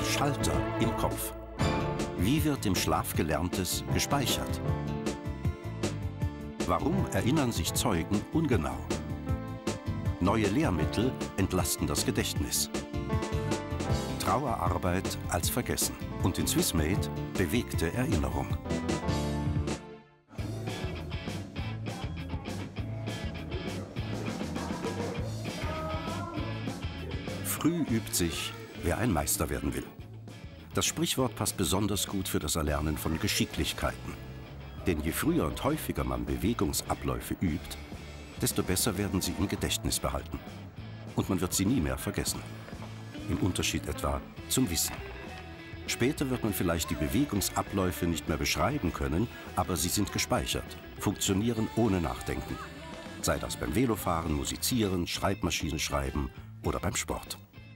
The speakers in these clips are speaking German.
Schalter im Kopf. Wie wird im Schlaf Gelerntes gespeichert? Warum erinnern sich Zeugen ungenau? Neue Lehrmittel entlasten das Gedächtnis. Trauerarbeit als vergessen und in Swissmade bewegte Erinnerung. Früh übt sich, wer ein Meister werden will. Das Sprichwort passt besonders gut für das Erlernen von Geschicklichkeiten. Denn je früher und häufiger man Bewegungsabläufe übt, desto besser werden sie im Gedächtnis behalten. Und man wird sie nie mehr vergessen. Im Unterschied etwa zum Wissen. Später wird man vielleicht die Bewegungsabläufe nicht mehr beschreiben können, aber sie sind gespeichert, funktionieren ohne Nachdenken. Sei das beim Velofahren, Musizieren, Schreibmaschine schreiben oder beim Sport.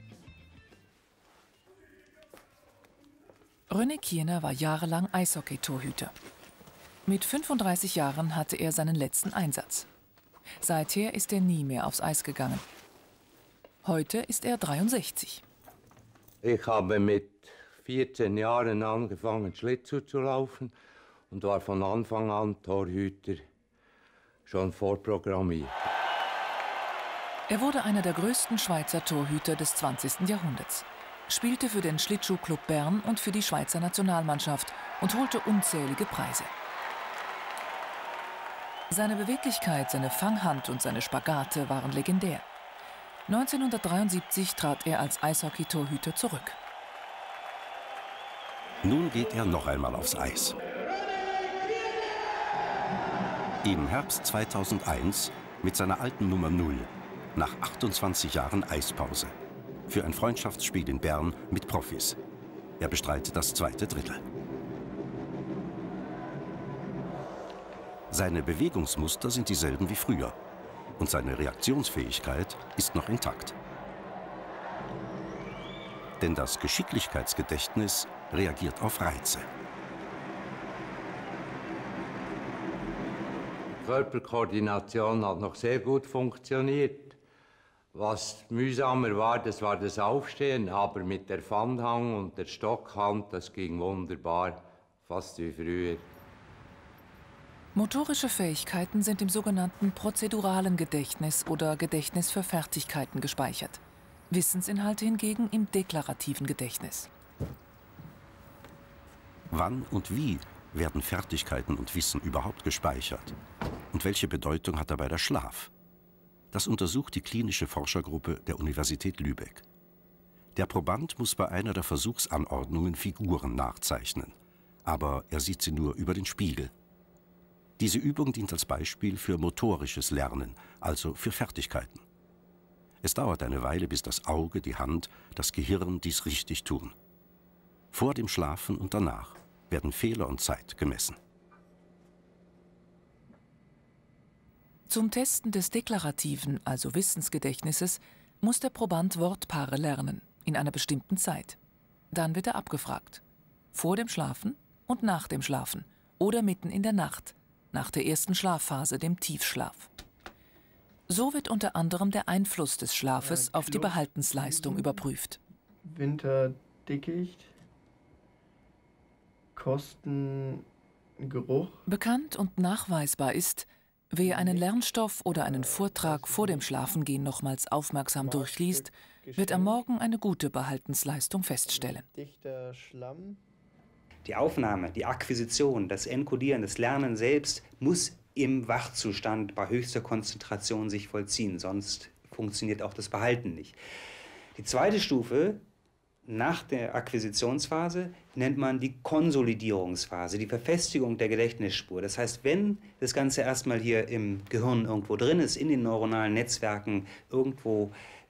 René Kierner war jahrelang Eishockey-Torhüter. Mit 35 Jahren hatte er seinen letzten Einsatz. Seither ist er nie mehr aufs Eis gegangen. Heute ist er 63. Ich habe mit 14 Jahren angefangen, Schlittschuh zu laufen und war von Anfang an Torhüter, schon vorprogrammiert. Er wurde einer der größten Schweizer Torhüter des 20. Jahrhunderts, spielte für den Schlittschuhclub Bern und für die Schweizer Nationalmannschaft und holte unzählige Preise. Seine Beweglichkeit, seine Fanghand und seine Spagate waren legendär. 1973 trat er als Eishockey-Torhüter zurück. Nun geht er noch einmal aufs Eis. Im Herbst 2001 mit seiner alten Nummer 0, nach 28 Jahren Eispause. Für ein Freundschaftsspiel in Bern mit Profis. Er bestreitet das zweite Drittel. Seine Bewegungsmuster sind dieselben wie früher. Und seine Reaktionsfähigkeit ist noch intakt. Denn das Geschicklichkeitsgedächtnis reagiert auf Reize. Die Körperkoordination hat noch sehr gut funktioniert. Was mühsamer war, das war das Aufstehen, aber mit der Pfannhang und der Stockhand, das ging wunderbar, fast wie früher. Motorische Fähigkeiten sind im sogenannten prozeduralen Gedächtnis oder Gedächtnis für Fertigkeiten gespeichert. Wissensinhalte hingegen im deklarativen Gedächtnis. Wann und wie werden Fertigkeiten und Wissen überhaupt gespeichert? Und welche Bedeutung hat dabei der Schlaf? Das untersucht die klinische Forschergruppe der Universität Lübeck. Der Proband muss bei einer der Versuchsanordnungen Figuren nachzeichnen. Aber er sieht sie nur über den Spiegel. Diese Übung dient als Beispiel für motorisches Lernen, also für Fertigkeiten. Es dauert eine Weile, bis das Auge, die Hand, das Gehirn dies richtig tun. Vor dem Schlafen und danach werden Fehler und Zeit gemessen. Zum Testen des deklarativen, also Wissensgedächtnisses, muss der Proband Wortpaare lernen, in einer bestimmten Zeit. Dann wird er abgefragt. Vor dem Schlafen und nach dem Schlafen oder mitten in der Nacht, nach der ersten Schlafphase, dem Tiefschlaf. So wird unter anderem der Einfluss des Schlafes auf die Behaltensleistung überprüft. Winterdickicht, Kosten, Geruch. Bekannt und nachweisbar ist, wer einen Lernstoff oder einen Vortrag vor dem Schlafengehen nochmals aufmerksam durchliest, wird am Morgen eine gute Behaltensleistung feststellen. Dichter Schlamm. Die Aufnahme, die Akquisition, das Enkodieren, das Lernen selbst muss im Wachzustand bei höchster Konzentration sich vollziehen, sonst funktioniert auch das Behalten nicht. Die zweite Stufe nach der Akquisitionsphase nennt man die Konsolidierungsphase, die Verfestigung der Gedächtnisspur. Das heißt, wenn das Ganze erstmal hier im Gehirn irgendwo drin ist, in den neuronalen Netzwerken irgendwo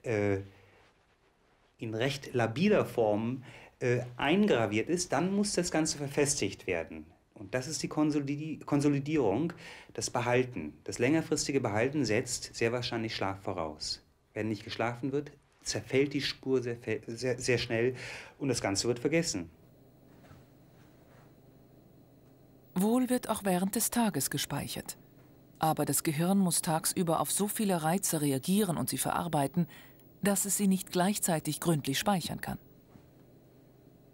in recht labiler Form eingraviert ist, dann muss das Ganze verfestigt werden. Und das ist die Konsolidierung, das Behalten. Das längerfristige Behalten setzt sehr wahrscheinlich Schlaf voraus. Wenn nicht geschlafen wird, zerfällt die Spur sehr schnell und das Ganze wird vergessen. Wohl wird auch während des Tages gespeichert. Aber das Gehirn muss tagsüber auf so viele Reize reagieren und sie verarbeiten, dass es sie nicht gleichzeitig gründlich speichern kann.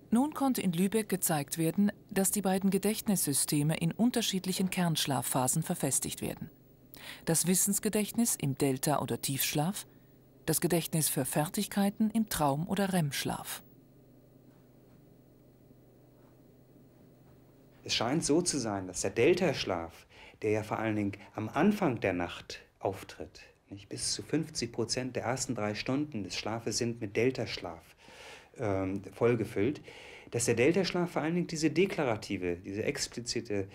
Nun konnte in Lübeck gezeigt werden, dass die beiden Gedächtnissysteme in unterschiedlichen Kernschlafphasen verfestigt werden. Das Wissensgedächtnis im Delta- oder Tiefschlaf, das Gedächtnis für Fertigkeiten im Traum- oder REM-Schlaf. Es scheint so zu sein, dass der Delta-Schlaf, der ja vor allen Dingen am Anfang der Nacht auftritt, nicht, bis zu 50% der ersten 3 Stunden des Schlafes sind mit Delta-Schlaf vollgefüllt, dass der Delta-Schlaf vor allen Dingen diese deklarative, diese explizite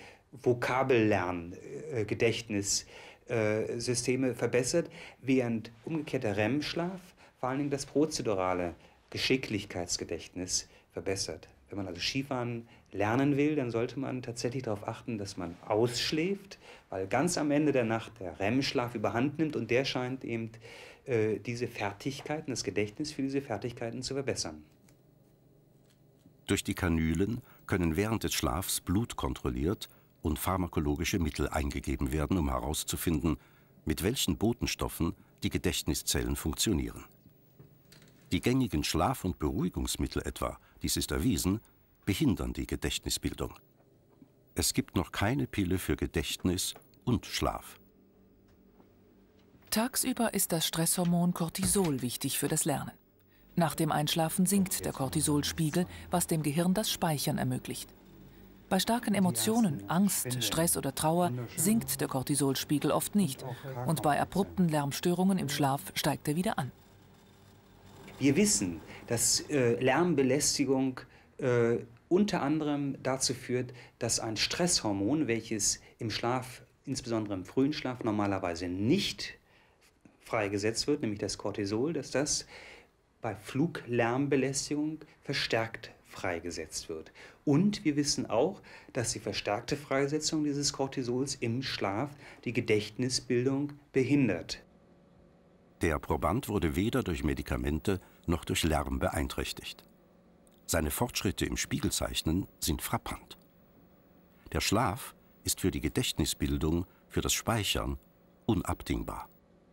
Vokabellern-Gedächtnissysteme verbessert, während umgekehrt der REM-Schlaf vor allen Dingen das prozedurale Geschicklichkeitsgedächtnis verbessert. Wenn man also Skifahren lernen will, dann sollte man tatsächlich darauf achten, dass man ausschläft, weil ganz am Ende der Nacht der REM-Schlaf überhand nimmt und der scheint eben diese Fertigkeiten, das Gedächtnis für diese Fertigkeiten zu verbessern. Durch die Kanülen können während des Schlafs Blut kontrolliert und pharmakologische Mittel eingegeben werden, um herauszufinden, mit welchen Botenstoffen die Gedächtniszellen funktionieren. Die gängigen Schlaf- und Beruhigungsmittel etwa, dies ist erwiesen, behindern die Gedächtnisbildung. Es gibt noch keine Pille für Gedächtnis und Schlaf. Tagsüber ist das Stresshormon Cortisol wichtig für das Lernen. Nach dem Einschlafen sinkt der Cortisolspiegel, was dem Gehirn das Speichern ermöglicht. Bei starken Emotionen, Angst, Stress oder Trauer sinkt der Cortisolspiegel oft nicht und bei abrupten Lärmstörungen im Schlaf steigt er wieder an. Wir wissen, dass Lärmbelästigung unter anderem dazu führt, dass ein Stresshormon, welches im Schlaf, insbesondere im frühen Schlaf, normalerweise nicht freigesetzt wird, nämlich das Cortisol, dass das bei Fluglärmbelästigung verstärkt freigesetzt wird. Und wir wissen auch, dass die verstärkte Freisetzung dieses Cortisols im Schlaf die Gedächtnisbildung behindert. Der Proband wurde weder durch Medikamente noch durch Lärm beeinträchtigt. Seine Fortschritte im Spiegelzeichnen sind frappant. Der Schlaf ist für die Gedächtnisbildung, für das Speichern unabdingbar.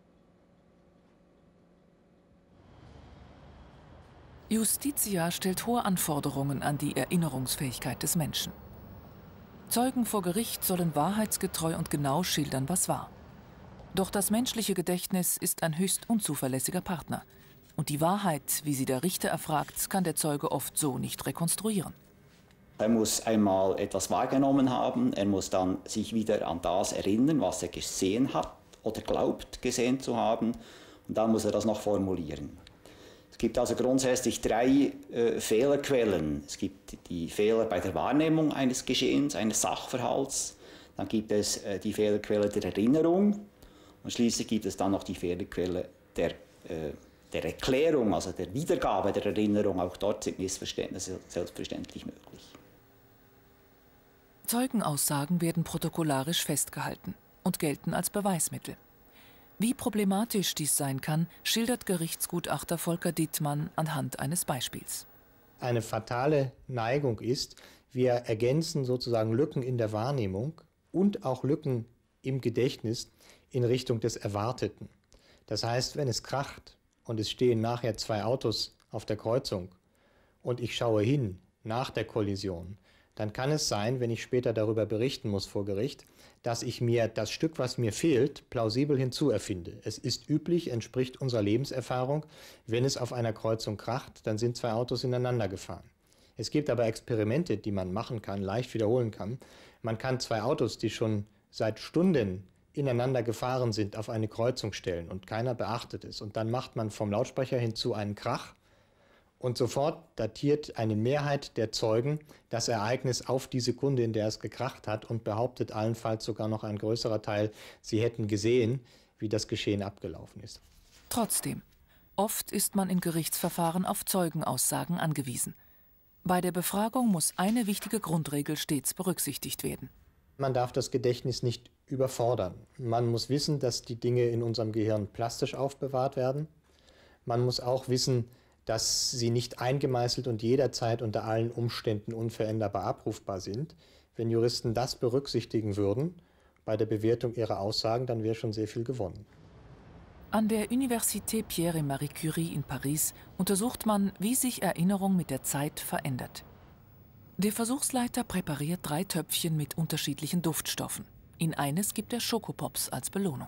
Justitia stellt hohe Anforderungen an die Erinnerungsfähigkeit des Menschen. Zeugen vor Gericht sollen wahrheitsgetreu und genau schildern, was war. Doch das menschliche Gedächtnis ist ein höchst unzuverlässiger Partner. Und die Wahrheit, wie sie der Richter erfragt, kann der Zeuge oft so nicht rekonstruieren. Er muss einmal etwas wahrgenommen haben, er muss dann sich wieder an das erinnern, was er gesehen hat oder glaubt gesehen zu haben, und dann muss er das noch formulieren. Es gibt also grundsätzlich 3 Fehlerquellen. Es gibt die Fehler bei der Wahrnehmung eines Geschehens, eines Sachverhalts, dann gibt es die Fehlerquelle der Erinnerung und schließlich gibt es dann noch die Fehlerquelle der Erklärung, also der Wiedergabe der Erinnerung. Auch dort sind Missverständnisse selbstverständlich möglich. Zeugenaussagen werden protokollarisch festgehalten und gelten als Beweismittel. Wie problematisch dies sein kann, schildert Gerichtsgutachter Volker Dittmann anhand eines Beispiels. Eine fatale Neigung ist, wir ergänzen sozusagen Lücken in der Wahrnehmung und auch Lücken im Gedächtnis in Richtung des Erwarteten. Das heißt, wenn es kracht und es stehen nachher 2 Autos auf der Kreuzung und ich schaue hin nach der Kollision, dann kann es sein, wenn ich später darüber berichten muss vor Gericht, dass ich mir das Stück, was mir fehlt, plausibel hinzuerfinde. Es ist üblich, entspricht unserer Lebenserfahrung, wenn es auf einer Kreuzung kracht, dann sind 2 Autos ineinander gefahren. Es gibt aber Experimente, die man machen kann, leicht wiederholen kann. Man kann 2 Autos, die schon seit Stunden ineinander gefahren sind, auf eine Kreuzung stellen und keiner beachtet es. Und dann macht man vom Lautsprecher hinzu einen Krach und sofort datiert eine Mehrheit der Zeugen das Ereignis auf die Sekunde, in der es gekracht hat, und behauptet allenfalls sogar noch ein größerer Teil, sie hätten gesehen, wie das Geschehen abgelaufen ist. Trotzdem, oft ist man in Gerichtsverfahren auf Zeugenaussagen angewiesen. Bei der Befragung muss eine wichtige Grundregel stets berücksichtigt werden. Man darf das Gedächtnis nicht überfordern. Man muss wissen, dass die Dinge in unserem Gehirn plastisch aufbewahrt werden. Man muss auch wissen, dass sie nicht eingemeißelt und jederzeit unter allen Umständen unveränderbar abrufbar sind. Wenn Juristen das berücksichtigen würden bei der Bewertung ihrer Aussagen, dann wäre schon sehr viel gewonnen. An der Université Pierre et Marie Curie in Paris untersucht man, wie sich Erinnerung mit der Zeit verändert. Der Versuchsleiter präpariert 3 Töpfchen mit unterschiedlichen Duftstoffen. In eines gibt er Schokopops als Belohnung.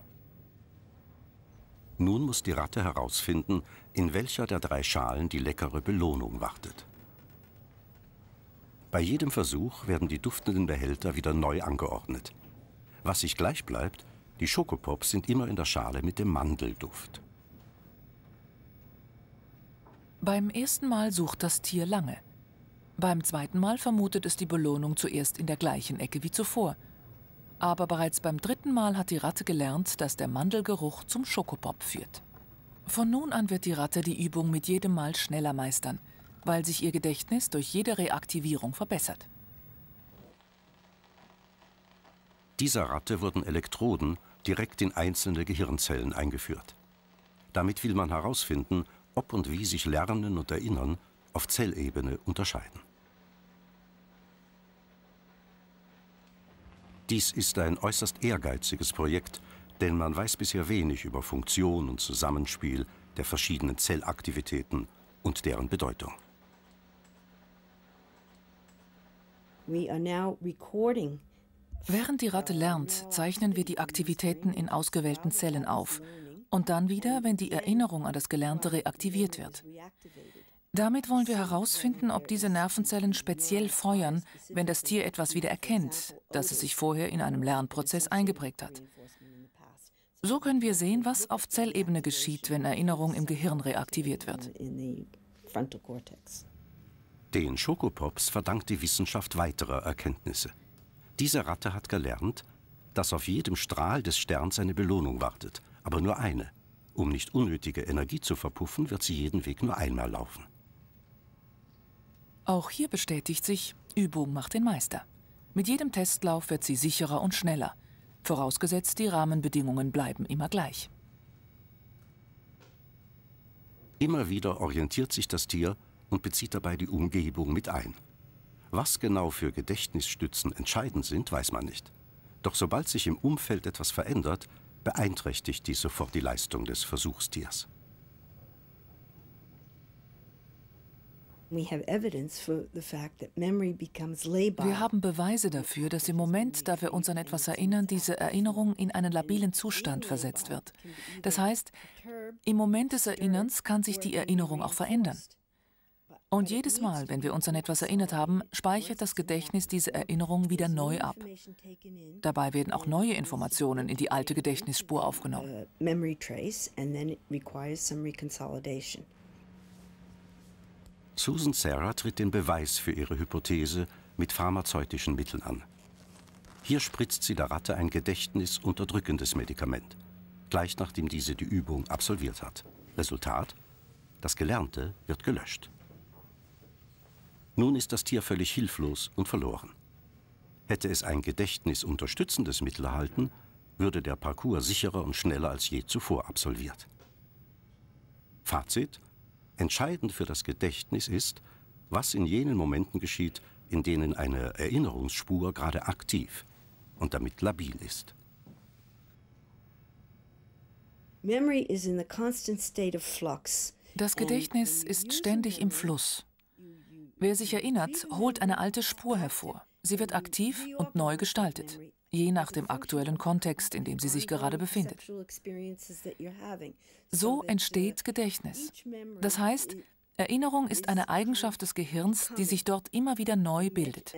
Nun muss die Ratte herausfinden, in welcher der 3 Schalen die leckere Belohnung wartet. Bei jedem Versuch werden die duftenden Behälter wieder neu angeordnet. Was sich gleich bleibt, die Schokopops sind immer in der Schale mit dem Mandelduft. Beim ersten Mal sucht das Tier lange. Beim zweiten Mal vermutet es die Belohnung zuerst in der gleichen Ecke wie zuvor. Aber bereits beim 3. Mal hat die Ratte gelernt, dass der Mandelgeruch zum Schokopop führt. Von nun an wird die Ratte die Übung mit jedem Mal schneller meistern, weil sich ihr Gedächtnis durch jede Reaktivierung verbessert. Dieser Ratte wurden Elektroden direkt in einzelne Gehirnzellen eingeführt. Damit will man herausfinden, ob und wie sich Lernen und Erinnern auf Zellebene unterscheiden. Dies ist ein äußerst ehrgeiziges Projekt, denn man weiß bisher wenig über Funktion und Zusammenspiel der verschiedenen Zellaktivitäten und deren Bedeutung. Während die Ratte lernt, zeichnen wir die Aktivitäten in ausgewählten Zellen auf und dann wieder, wenn die Erinnerung an das Gelernte reaktiviert wird. Damit wollen wir herausfinden, ob diese Nervenzellen speziell feuern, wenn das Tier etwas wieder erkennt, das es sich vorher in einem Lernprozess eingeprägt hat. So können wir sehen, was auf Zellebene geschieht, wenn Erinnerung im Gehirn reaktiviert wird. Den Schokopops verdankt die Wissenschaft weiterer Erkenntnisse. Diese Ratte hat gelernt, dass auf jedem Strahl des Sterns eine Belohnung wartet, aber nur eine. Um nicht unnötige Energie zu verpuffen, wird sie jeden Weg nur einmal laufen. Auch hier bestätigt sich, Übung macht den Meister. Mit jedem Testlauf wird sie sicherer und schneller, vorausgesetzt die Rahmenbedingungen bleiben immer gleich. Immer wieder orientiert sich das Tier und bezieht dabei die Umgebung mit ein. Was genau für Gedächtnisstützen entscheidend sind, weiß man nicht. Doch sobald sich im Umfeld etwas verändert, beeinträchtigt dies sofort die Leistung des Versuchstiers. Wir haben Beweise dafür, dass im Moment, da wir uns an etwas erinnern, diese Erinnerung in einen labilen Zustand versetzt wird. Das heißt, im Moment des Erinnerns kann sich die Erinnerung auch verändern. Und jedes Mal, wenn wir uns an etwas erinnert haben, speichert das Gedächtnis diese Erinnerung wieder neu ab. Dabei werden auch neue Informationen in die alte Gedächtnisspur aufgenommen. Susan Serra tritt den Beweis für ihre Hypothese mit pharmazeutischen Mitteln an. Hier spritzt sie der Ratte ein gedächtnisunterdrückendes Medikament, gleich nachdem diese die Übung absolviert hat. Resultat: Das Gelernte wird gelöscht. Nun ist das Tier völlig hilflos und verloren. Hätte es ein gedächtnisunterstützendes Mittel erhalten, würde der Parcours sicherer und schneller als je zuvor absolviert. Fazit: Entscheidend für das Gedächtnis ist, was in jenen Momenten geschieht, in denen eine Erinnerungsspur gerade aktiv und damit labil ist. Das Gedächtnis ist ständig im Fluss. Wer sich erinnert, holt eine alte Spur hervor. Sie wird aktiv und neu gestaltet, je nach dem aktuellen Kontext, in dem sie sich gerade befindet. So entsteht Gedächtnis. Das heißt, Erinnerung ist eine Eigenschaft des Gehirns, die sich dort immer wieder neu bildet.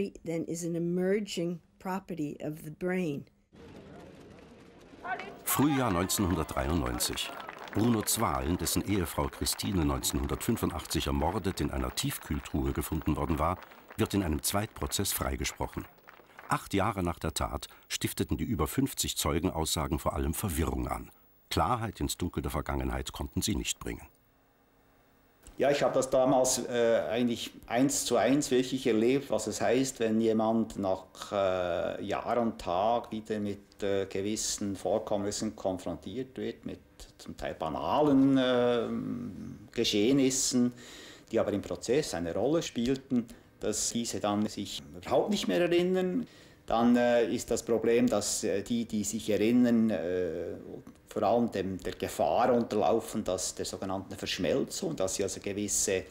Frühjahr 1993. Bruno Zwahlen, dessen Ehefrau Christine 1985 ermordet in einer Tiefkühltruhe gefunden worden war, wird in einem Zweitprozess freigesprochen. 8 Jahre nach der Tat stifteten die über 50 Zeugenaussagen vor allem Verwirrung an. Klarheit ins Dunkel der Vergangenheit konnten sie nicht bringen. Ja, ich habe das damals eigentlich 1:1 wirklich erlebt, was es heißt, wenn jemand nach Jahr und Tag wieder mit gewissen Vorkommnissen konfrontiert wird, mit zum Teil banalen Geschehnissen, die aber im Prozess eine Rolle spielten, dass diese dann sich überhaupt nicht mehr erinnern. Dann ist das Problem, dass die sich erinnern, vor allem der Gefahr unterlaufen, dass der sogenannten Verschmelzung, dass sie also gewisse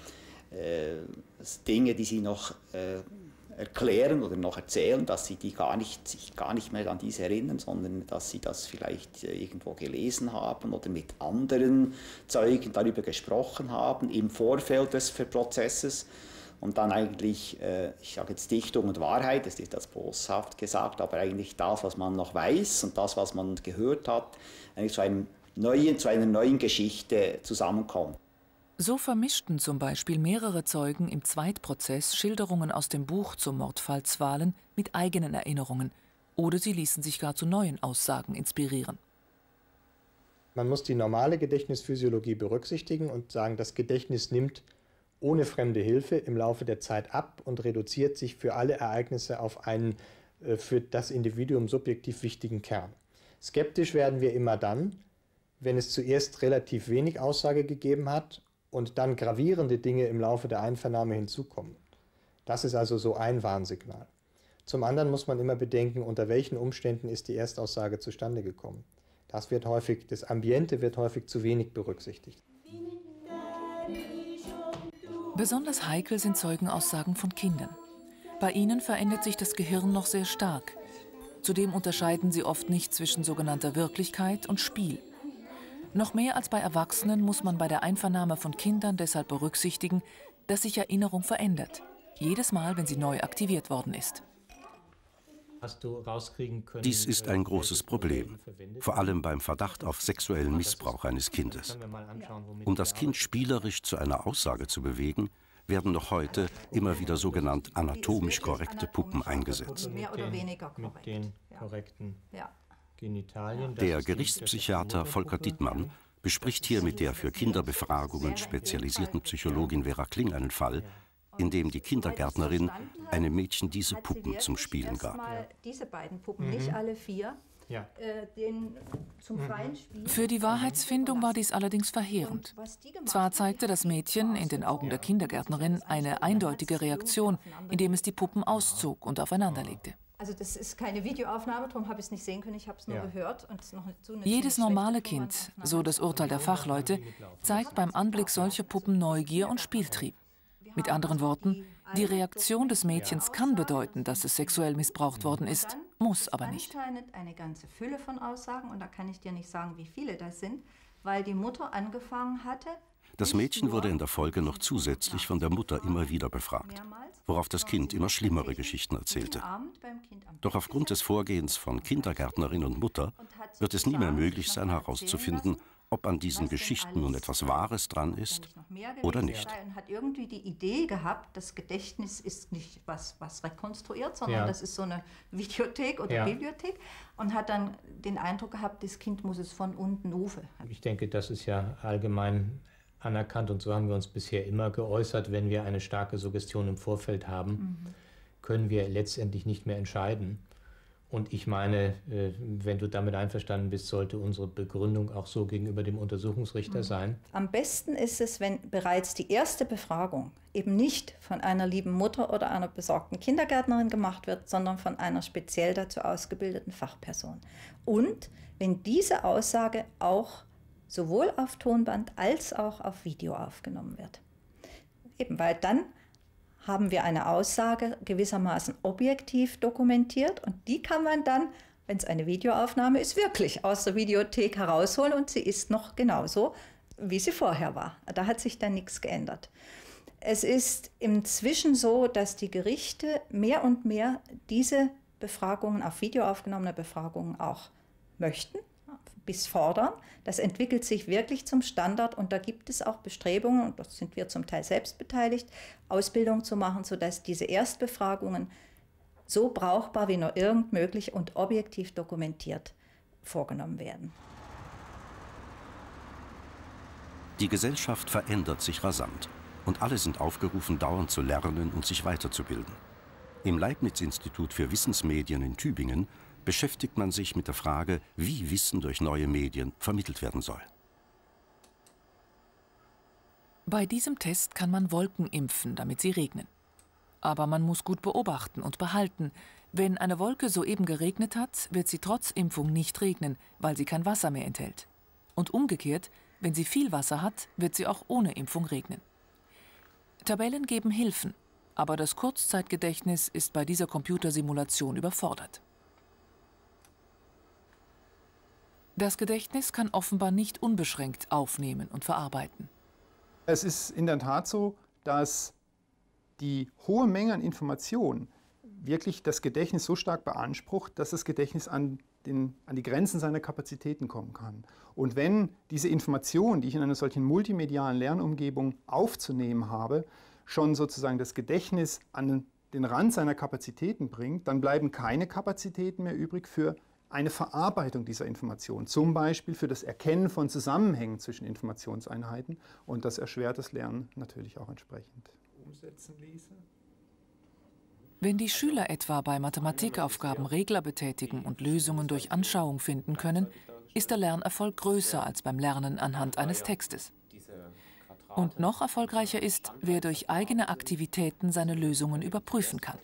Dinge, die sie noch erklären oder noch erzählen, dass sie sich gar nicht mehr an diese erinnern, sondern dass sie das vielleicht irgendwo gelesen haben oder mit anderen Zeugen darüber gesprochen haben im Vorfeld des Prozesses und dann eigentlich, ich sage jetzt Dichtung und Wahrheit, das ist das boshaft gesagt, aber eigentlich das, was man noch weiß und das, was man gehört hat, eigentlich zu einer neuen Geschichte zusammenkommt. So vermischten zum Beispiel mehrere Zeugen im Zweitprozess Schilderungen aus dem Buch zum Mordfall Zwalen mit eigenen Erinnerungen oder sie ließen sich gar zu neuen Aussagen inspirieren. Man muss die normale Gedächtnisphysiologie berücksichtigen und sagen, das Gedächtnis nimmt ohne fremde Hilfe im Laufe der Zeit ab und reduziert sich für alle Ereignisse auf einen für das Individuum subjektiv wichtigen Kern. Skeptisch werden wir immer dann, wenn es zuerst relativ wenig Aussage gegeben hat und dann gravierende Dinge im Laufe der Einvernahme hinzukommen. Das ist also so ein Warnsignal. Zum anderen muss man immer bedenken, unter welchen Umständen ist die Erstaussage zustande gekommen. Das Ambiente wird häufig zu wenig berücksichtigt. Besonders heikel sind Zeugenaussagen von Kindern. Bei ihnen verändert sich das Gehirn noch sehr stark. Zudem unterscheiden sie oft nicht zwischen sogenannter Wirklichkeit und Spiel. Noch mehr als bei Erwachsenen muss man bei der Einvernahme von Kindern deshalb berücksichtigen, dass sich Erinnerung verändert. Jedes Mal, wenn sie neu aktiviert worden ist. Hast du rauskriegen können, Dies ist ein großes Problem, vor allem beim Verdacht auf sexuellen Missbrauch eines Kindes. Um das Kind spielerisch zu einer Aussage zu bewegen, werden noch heute immer wieder sogenannt anatomisch korrekte Puppen eingesetzt. Mehr oder weniger korrekt. Mit den korrekten Genitalien. Der Gerichtspsychiater Volker Dittmann bespricht hier mit der für Kinderbefragungen spezialisierten Psychologin Vera Kling einen Fall, in dem die Kindergärtnerin einem Mädchen diese Puppen zum Spielen gab. Diese beiden Puppen, nicht alle vier, zum freien Spiel. Für die Wahrheitsfindung war dies allerdings verheerend. Zwar zeigte das Mädchen in den Augen der Kindergärtnerin eine eindeutige Reaktion, indem es die Puppen auszog und aufeinanderlegte. Also das ist keine Videoaufnahme, darum habe ich es nicht sehen können, ich habe es nur gehört. Und noch Jedes normale Kind, so das Urteil der Fachleute, zeigt beim Anblick solcher Puppen Neugier und Spieltrieb. Mit anderen Worten, die Reaktion des Mädchens kann bedeuten, dass es sexuell missbraucht worden ist, muss aber nicht. Anscheinend eine ganze Fülle von Aussagen, und da kann ich dir nicht sagen, wie viele das sind, weil die Mutter angefangen hatte. Das Mädchen wurde in der Folge noch zusätzlich von der Mutter immer wieder befragt, worauf das Kind immer schlimmere Geschichten erzählte. Doch aufgrund des Vorgehens von Kindergärtnerin und Mutter wird es nie mehr möglich sein, herauszufinden, ob an diesen Geschichten nun etwas Wahres dran ist oder nicht. Er hat irgendwie die Idee gehabt, das Gedächtnis ist nicht was rekonstruiert, sondern das ist so eine Videothek oder Bibliothek, und hat dann den Eindruck gehabt, das Kind muss es von unten rufen. Ich denke, das ist ja allgemein anerkannt und so haben wir uns bisher immer geäußert. Wenn wir eine starke Suggestion im Vorfeld haben, können wir letztendlich nicht mehr entscheiden. Und ich meine, wenn du damit einverstanden bist, sollte unsere Begründung auch so gegenüber dem Untersuchungsrichter sein. Am besten ist es, wenn bereits die erste Befragung eben nicht von einer lieben Mutter oder einer besorgten Kindergärtnerin gemacht wird, sondern von einer speziell dazu ausgebildeten Fachperson. Und wenn diese Aussage auch sowohl auf Tonband als auch auf Video aufgenommen wird. Eben, weil dann haben wir eine Aussage gewissermaßen objektiv dokumentiert und die kann man dann, wenn es eine Videoaufnahme ist, wirklich aus der Videothek herausholen und sie ist noch genauso, wie sie vorher war. Da hat sich dann nichts geändert. Es ist inzwischen so, dass die Gerichte mehr und mehr diese Befragungen, auf Video aufgenommene Befragungen auch möchten, bis fordern. Das entwickelt sich wirklich zum Standard und da gibt es auch Bestrebungen, und da sind wir zum Teil selbst beteiligt, Ausbildung zu machen, sodass diese Erstbefragungen so brauchbar wie nur irgend möglich und objektiv dokumentiert vorgenommen werden. Die Gesellschaft verändert sich rasant und alle sind aufgerufen, dauernd zu lernen und sich weiterzubilden. Im Leibniz-Institut für Wissensmedien in Tübingen beschäftigt man sich mit der Frage, wie Wissen durch neue Medien vermittelt werden soll. Bei diesem Test kann man Wolken impfen, damit sie regnen. Aber man muss gut beobachten und behalten. Wenn eine Wolke soeben geregnet hat, wird sie trotz Impfung nicht regnen, weil sie kein Wasser mehr enthält. Und umgekehrt, wenn sie viel Wasser hat, wird sie auch ohne Impfung regnen. Tabellen geben Hilfen, aber das Kurzzeitgedächtnis ist bei dieser Computersimulation überfordert. Das Gedächtnis kann offenbar nicht unbeschränkt aufnehmen und verarbeiten. Es ist in der Tat so, dass die hohe Menge an Informationen wirklich das Gedächtnis so stark beansprucht, dass das Gedächtnis an die Grenzen seiner Kapazitäten kommen kann. Und wenn diese Informationen, die ich in einer solchen multimedialen Lernumgebung aufzunehmen habe, schon sozusagen das Gedächtnis an den Rand seiner Kapazitäten bringt, dann bleiben keine Kapazitäten mehr übrig für eine Verarbeitung dieser Informationen, zum Beispiel für das Erkennen von Zusammenhängen zwischen Informationseinheiten, und das erschwert das Lernen natürlich auch entsprechend. Umsetzen ließe. Wenn die Schüler etwa bei Mathematikaufgaben Regler betätigen und Lösungen durch Anschauung finden können, ist der Lernerfolg größer als beim Lernen anhand eines Textes. Und noch erfolgreicher ist, wer durch eigene Aktivitäten seine Lösungen überprüfen kann.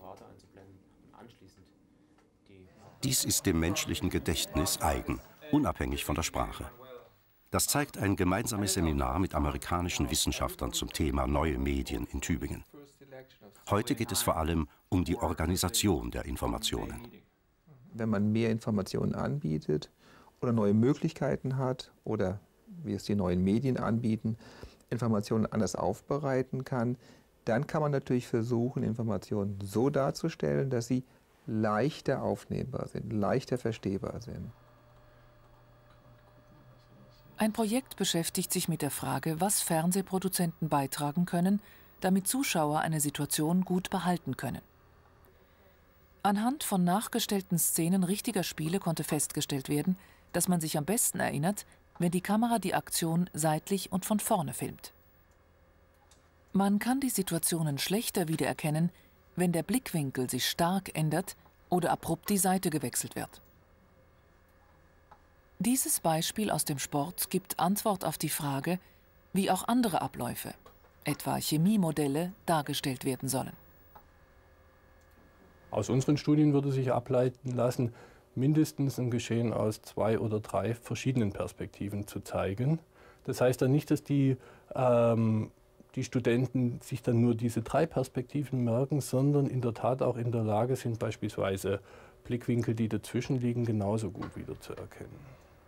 Dies ist dem menschlichen Gedächtnis eigen, unabhängig von der Sprache. Das zeigt ein gemeinsames Seminar mit amerikanischen Wissenschaftlern zum Thema neue Medien in Tübingen. Heute geht es vor allem um die Organisation der Informationen. Wenn man mehr Informationen anbietet oder neue Möglichkeiten hat oder wie es die neuen Medien anbieten, Informationen anders aufbereiten kann, dann kann man natürlich versuchen, Informationen so darzustellen, dass sie leichter aufnehmbar sind, leichter verstehbar sind. Ein Projekt beschäftigt sich mit der Frage, was Fernsehproduzenten beitragen können, damit Zuschauer eine Situation gut behalten können. Anhand von nachgestellten Szenen richtiger Spiele konnte festgestellt werden, dass man sich am besten erinnert, wenn die Kamera die Aktion seitlich und von vorne filmt. Man kann die Situationen schlechter wiedererkennen, wenn der Blickwinkel sich stark ändert oder abrupt die Seite gewechselt wird. Dieses Beispiel aus dem Sport gibt Antwort auf die Frage, wie auch andere Abläufe, etwa Chemiemodelle, dargestellt werden sollen. Aus unseren Studien würde sich ableiten lassen, mindestens ein Geschehen aus 2 oder 3 verschiedenen Perspektiven zu zeigen. Das heißt dann nicht, dass die Studenten sich dann nur diese 3 Perspektiven merken, sondern in der Tat auch in der Lage sind, beispielsweise Blickwinkel, die dazwischen liegen, genauso gut wiederzuerkennen.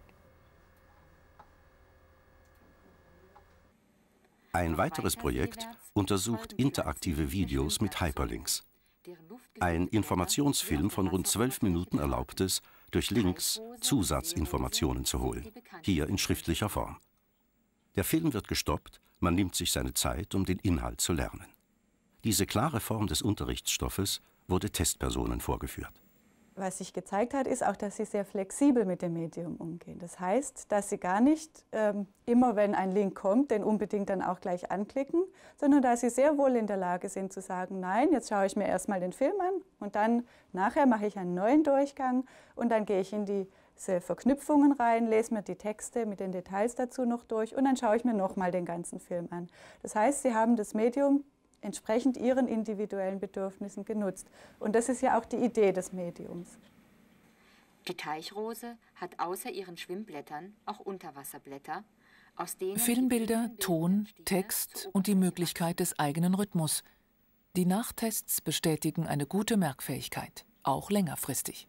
Ein weiteres Projekt untersucht interaktive Videos mit Hyperlinks. Ein Informationsfilm von rund 12 Minuten erlaubt es, durch Links Zusatzinformationen zu holen, hier in schriftlicher Form. Der Film wird gestoppt, man nimmt sich seine Zeit, um den Inhalt zu lernen. Diese klare Form des Unterrichtsstoffes wurde Testpersonen vorgeführt. Was sich gezeigt hat, ist auch, dass sie sehr flexibel mit dem Medium umgehen. Das heißt, dass sie gar nicht immer, wenn ein Link kommt, den unbedingt dann auch gleich anklicken, sondern dass sie sehr wohl in der Lage sind zu sagen, nein, jetzt schaue ich mir erstmal den Film an und dann nachher mache ich einen neuen Durchgang und dann gehe ich in diese Verknüpfungen rein, lese mir die Texte mit den Details dazu noch durch und dann schaue ich mir nochmal den ganzen Film an. Das heißt, sie haben das Medium entsprechend ihren individuellen Bedürfnissen genutzt. Und das ist ja auch die Idee des Mediums. Die Teichrose hat außer ihren Schwimmblättern auch Unterwasserblätter, aus denen Filmbilder, Ton, Text und die Möglichkeit des eigenen Rhythmus. Die Nachtests bestätigen eine gute Merkfähigkeit, auch längerfristig.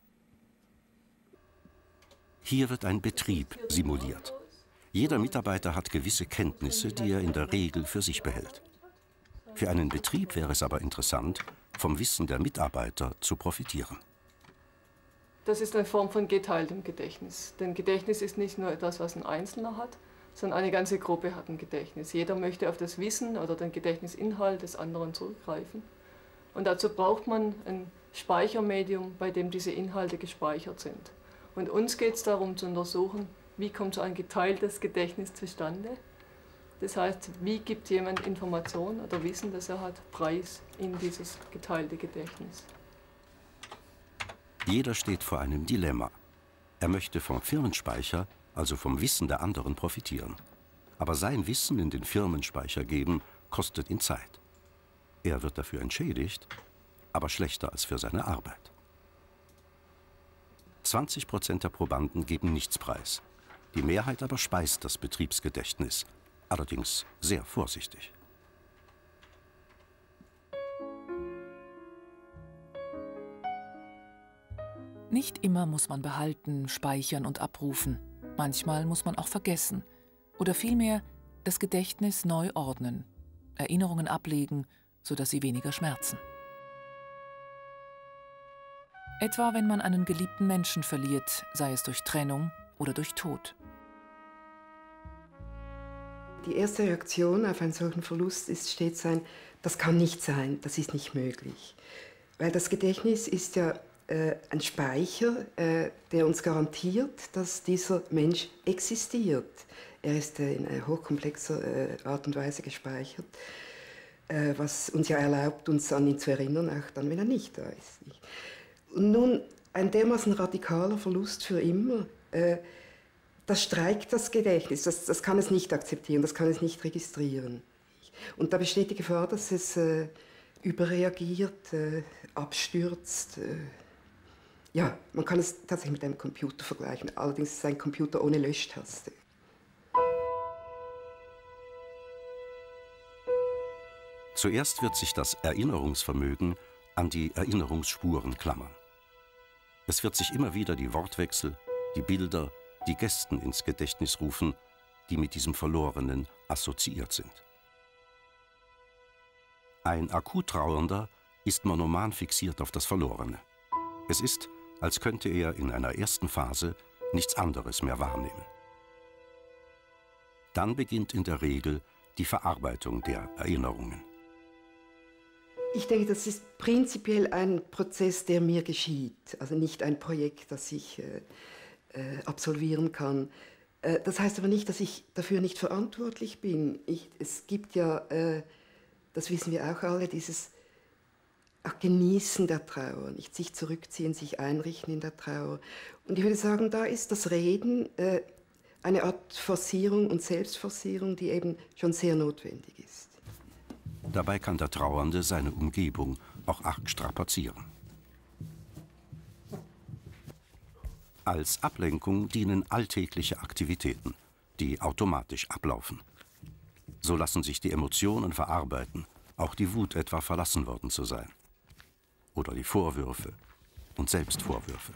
Hier wird ein Betrieb simuliert. Jeder Mitarbeiter hat gewisse Kenntnisse, die er in der Regel für sich behält. Für einen Betrieb wäre es aber interessant, vom Wissen der Mitarbeiter zu profitieren. Das ist eine Form von geteiltem Gedächtnis. Denn Gedächtnis ist nicht nur etwas, was ein Einzelner hat, sondern eine ganze Gruppe hat ein Gedächtnis. Jeder möchte auf das Wissen oder den Gedächtnisinhalt des anderen zurückgreifen. Und dazu braucht man ein Speichermedium, bei dem diese Inhalte gespeichert sind. Und uns geht es darum zu untersuchen, wie kommt so ein geteiltes Gedächtnis zustande. Das heißt, wie gibt jemand Information oder Wissen, das er hat, preis in dieses geteilte Gedächtnis? Jeder steht vor einem Dilemma. Er möchte vom Firmenspeicher, also vom Wissen der anderen, profitieren. Aber sein Wissen in den Firmenspeicher geben, kostet ihn Zeit. Er wird dafür entschädigt, aber schlechter als für seine Arbeit. 20% der Probanden geben nichts preis. Die Mehrheit aber speist das Betriebsgedächtnis. Allerdings sehr vorsichtig. Nicht immer muss man behalten, speichern und abrufen. Manchmal muss man auch vergessen oder vielmehr das Gedächtnis neu ordnen, Erinnerungen ablegen, sodass sie weniger schmerzen. Etwa wenn man einen geliebten Menschen verliert, sei es durch Trennung oder durch Tod. Die erste Reaktion auf einen solchen Verlust ist stets das kann nicht sein, das ist nicht möglich. Weil das Gedächtnis ist ja ein Speicher, der uns garantiert, dass dieser Mensch existiert. Er ist in einer hochkomplexer Art und Weise gespeichert, was uns ja erlaubt, uns an ihn zu erinnern, auch dann, wenn er nicht da ist. Und nun, ein dermaßen radikaler Verlust für immer, das streikt das Gedächtnis, das kann es nicht akzeptieren, das kann es nicht registrieren. Und da besteht die Gefahr, dass es überreagiert, abstürzt. Ja, man kann es tatsächlich mit einem Computer vergleichen, allerdings ist es ein Computer ohne Löschtaste. Zuerst wird sich das Erinnerungsvermögen an die Erinnerungsspuren klammern. Es wird sich immer wieder die Wortwechsel, die Bilder, die Gesten ins Gedächtnis rufen, die mit diesem Verlorenen assoziiert sind. Ein akut Trauernder ist monoman fixiert auf das Verlorene. Es ist, als könnte er in einer ersten Phase nichts anderes mehr wahrnehmen. Dann beginnt in der Regel die Verarbeitung der Erinnerungen. Ich denke, das ist prinzipiell ein Prozess, der mir geschieht, also nicht ein Projekt, das ich absolvieren kann. Das heißt aber nicht, dass ich dafür nicht verantwortlich bin. Es gibt ja, das wissen wir auch alle, dieses Genießen der Trauer, nicht sich zurückziehen, sich einrichten in der Trauer. Und ich würde sagen, da ist das Reden eine Art Forcierung und Selbstforcierung, die eben schon sehr notwendig ist. Dabei kann der Trauernde seine Umgebung auch arg strapazieren. Als Ablenkung dienen alltägliche Aktivitäten, die automatisch ablaufen. So lassen sich die Emotionen verarbeiten, auch die Wut etwa verlassen worden zu sein. Oder die Vorwürfe und Selbstvorwürfe.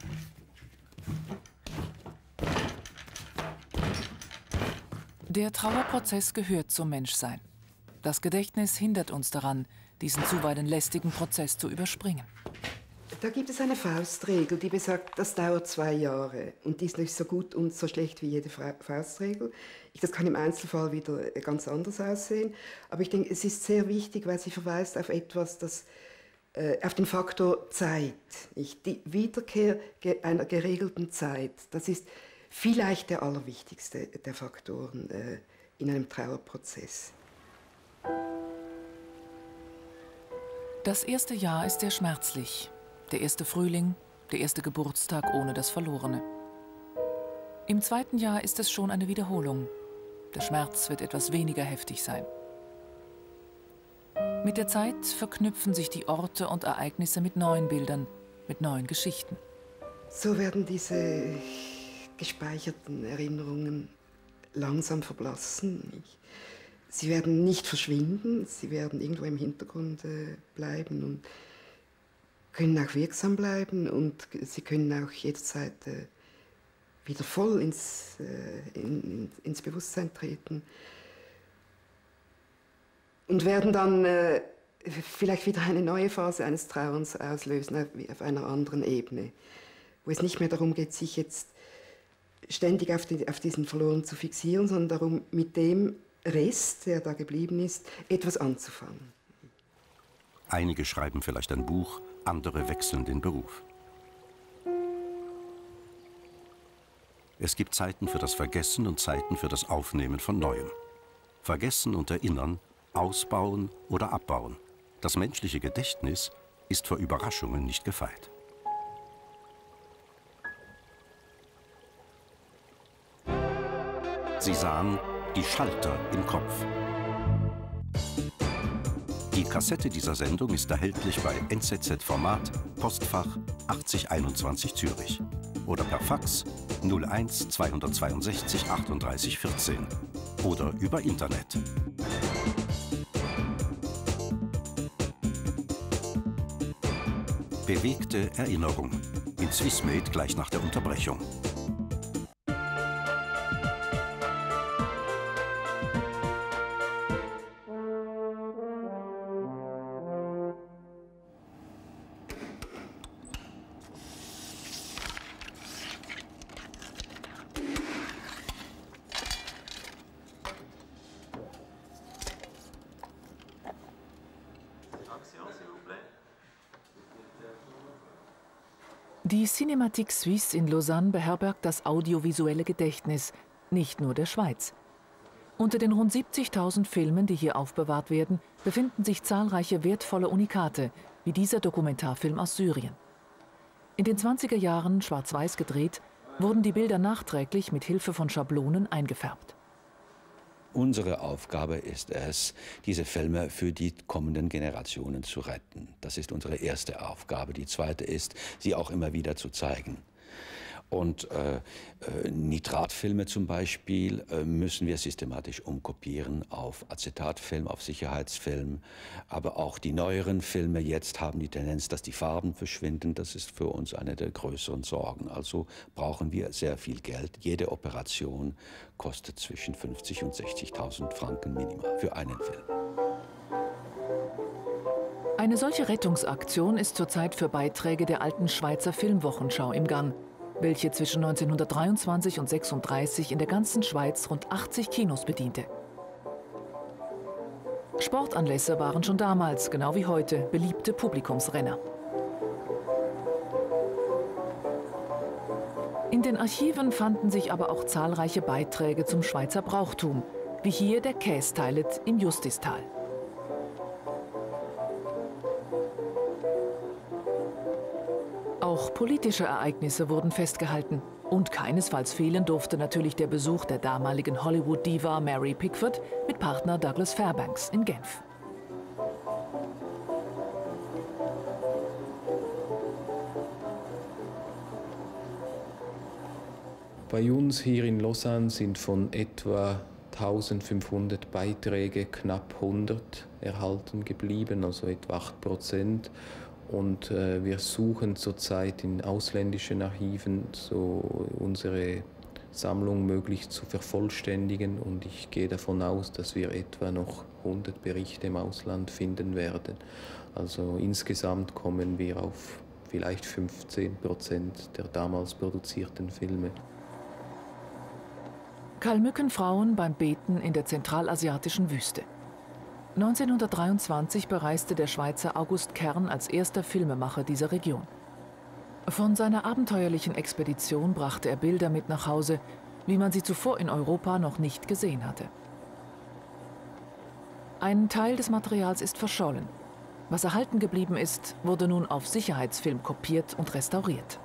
Der Trauerprozess gehört zum Menschsein. Das Gedächtnis hindert uns daran, diesen zuweilen lästigen Prozess zu überspringen. Da gibt es eine Faustregel, die besagt, das dauert 2 Jahre. Und die ist nicht so gut und so schlecht wie jede Faustregel. Das kann im Einzelfall wieder ganz anders aussehen. Aber ich denke, es ist sehr wichtig, weil sie verweist auf etwas, das auf den Faktor Zeit. Die Wiederkehr einer geregelten Zeit, das ist vielleicht der allerwichtigste der Faktoren in einem Trauerprozess. Das erste Jahr ist sehr schmerzlich. Der erste Frühling, der erste Geburtstag ohne das Verlorene. Im zweiten Jahr ist es schon eine Wiederholung. Der Schmerz wird etwas weniger heftig sein. Mit der Zeit verknüpfen sich die Orte und Ereignisse mit neuen Bildern, mit neuen Geschichten. So werden diese gespeicherten Erinnerungen langsam verblassen. Sie werden nicht verschwinden, sie werden irgendwo im Hintergrund bleiben und können auch wirksam bleiben und sie können auch jederzeit wieder voll ins Bewusstsein treten und werden dann vielleicht wieder eine neue Phase eines Trauerns auslösen, auf einer anderen Ebene, wo es nicht mehr darum geht, sich jetzt ständig auf diesen Verlorenen zu fixieren, sondern darum, mit dem Rest, der da geblieben ist, etwas anzufangen. Einige schreiben vielleicht ein Buch, andere wechseln den Beruf. Es gibt Zeiten für das Vergessen und Zeiten für das Aufnehmen von Neuem. Vergessen und erinnern, ausbauen oder abbauen. Das menschliche Gedächtnis ist vor Überraschungen nicht gefeit. Sie sahen die Schalter im Kopf. Die Kassette dieser Sendung ist erhältlich bei NZZ-Format, Postfach 8021 Zürich oder per Fax 01 262 38 14 oder über Internet. Bewegte Erinnerung in Swissmade gleich nach der Unterbrechung. Die Cinématique Suisse in Lausanne beherbergt das audiovisuelle Gedächtnis, nicht nur der Schweiz. Unter den rund 70.000 Filmen, die hier aufbewahrt werden, befinden sich zahlreiche wertvolle Unikate, wie dieser Dokumentarfilm aus Syrien. In den 20er Jahren schwarz-weiß gedreht, wurden die Bilder nachträglich mit Hilfe von Schablonen eingefärbt. Unsere Aufgabe ist es, diese Filme für die kommenden Generationen zu retten. Das ist unsere erste Aufgabe. Die zweite ist, sie auch immer wieder zu zeigen. Und Nitratfilme zum Beispiel müssen wir systematisch umkopieren auf Acetatfilm, auf Sicherheitsfilm. Aber auch die neueren Filme jetzt haben die Tendenz, dass die Farben verschwinden. Das ist für uns eine der größeren Sorgen. Also brauchen wir sehr viel Geld. Jede Operation kostet zwischen 50.000 und 60.000 Franken minimal für einen Film. Eine solche Rettungsaktion ist zurzeit für Beiträge der alten Schweizer Filmwochenschau im Gang, welche zwischen 1923 und 1936 in der ganzen Schweiz rund 80 Kinos bediente. Sportanlässe waren schon damals, genau wie heute, beliebte Publikumsrenner. In den Archiven fanden sich aber auch zahlreiche Beiträge zum Schweizer Brauchtum, wie hier der Kästeilet im Justistal. Auch politische Ereignisse wurden festgehalten. Und keinesfalls fehlen durfte natürlich der Besuch der damaligen Hollywood-Diva Mary Pickford mit Partner Douglas Fairbanks in Genf. Bei uns hier in Lausanne sind von etwa 1500 Beiträge knapp 100 erhalten geblieben, also etwa 8%. Und wir suchen zurzeit in ausländischen Archiven so unsere Sammlung möglichst zu vervollständigen. Und ich gehe davon aus, dass wir etwa noch 100 Berichte im Ausland finden werden. Also insgesamt kommen wir auf vielleicht 15% der damals produzierten Filme. Kalmückenfrauen beim Beten in der zentralasiatischen Wüste. 1923 bereiste der Schweizer August Kern als erster Filmemacher dieser Region. Von seiner abenteuerlichen Expedition brachte er Bilder mit nach Hause, wie man sie zuvor in Europa noch nicht gesehen hatte. Ein Teil des Materials ist verschollen. Was erhalten geblieben ist, wurde nun auf Sicherheitsfilm kopiert und restauriert.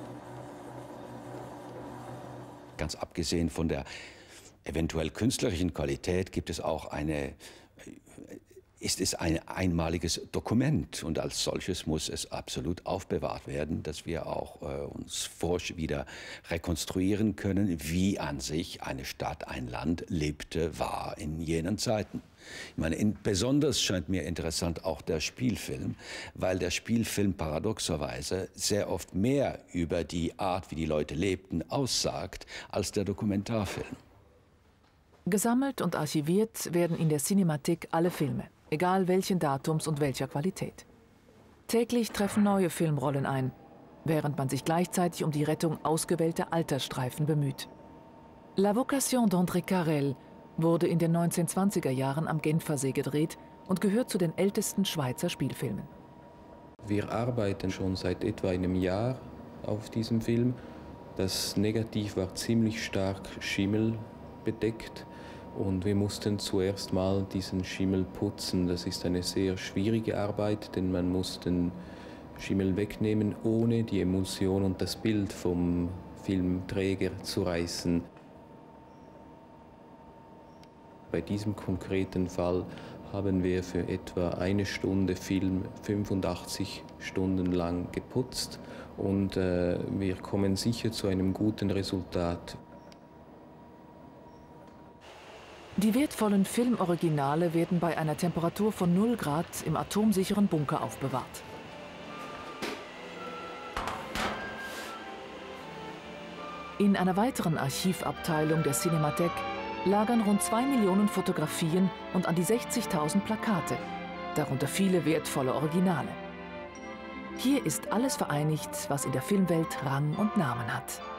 Ganz abgesehen von der eventuell künstlerischen Qualität gibt es auch ist es ein einmaliges Dokument und als solches muss es absolut aufbewahrt werden, dass wir auch uns forsch wieder rekonstruieren können, wie an sich eine Stadt, ein Land lebte, war in jenen Zeiten. Ich meine, besonders scheint mir interessant auch der Spielfilm, weil der Spielfilm paradoxerweise sehr oft mehr über die Art, wie die Leute lebten, aussagt, als der Dokumentarfilm. Gesammelt und archiviert werden in der Cinématique alle Filme, egal welchen Datums und welcher Qualität. Täglich treffen neue Filmrollen ein, während man sich gleichzeitig um die Rettung ausgewählter Altersstreifen bemüht. La Vocation d'André Carrel wurde in den 1920er Jahren am Genfersee gedreht und gehört zu den ältesten Schweizer Spielfilmen. Wir arbeiten schon seit etwa einem Jahr auf diesem Film. Das Negativ war ziemlich stark schimmelbedeckt und wir mussten zuerst mal diesen Schimmel putzen. Das ist eine sehr schwierige Arbeit, denn man muss den Schimmel wegnehmen, ohne die Emulsion und das Bild vom Filmträger zu reißen. Bei diesem konkreten Fall haben wir für etwa eine Stunde Film 85 Stunden lang geputzt und wir kommen sicher zu einem guten Resultat. Die wertvollen Filmoriginale werden bei einer Temperatur von 0 Grad im atomsicheren Bunker aufbewahrt. In einer weiteren Archivabteilung der Cinemathek lagern rund 2 Millionen Fotografien und an die 60.000 Plakate, darunter viele wertvolle Originale. Hier ist alles vereinigt, was in der Filmwelt Rang und Namen hat.